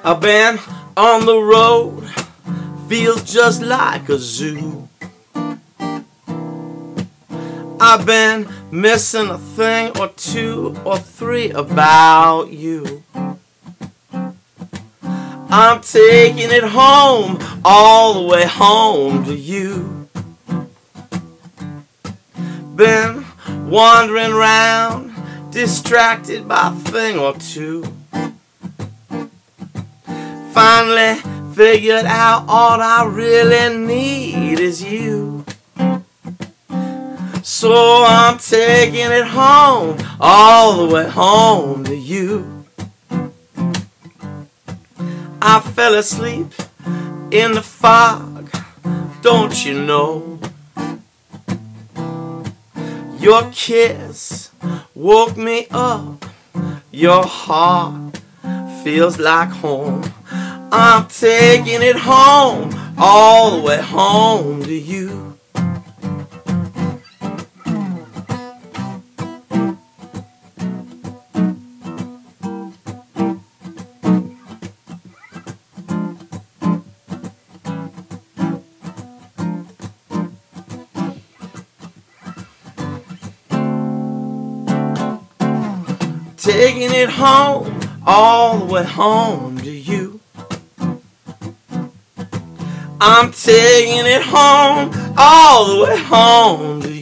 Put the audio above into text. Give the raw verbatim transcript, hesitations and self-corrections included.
I've been on the road, feels just like a zoo. I've been missing a thing or two or three about you. I'm taking it home, all the way home to you. Been wandering round, distracted by a thing or two. Finally figured out all I really need is you. So I'm taking it home, all the way home to you. I fell asleep in the fog, don't you know? Your kiss woke me up, your heart feels like home. I'm taking it home, all the way home to you. Taking it home, all the way home to you. I'm taking it home, all the way home to you.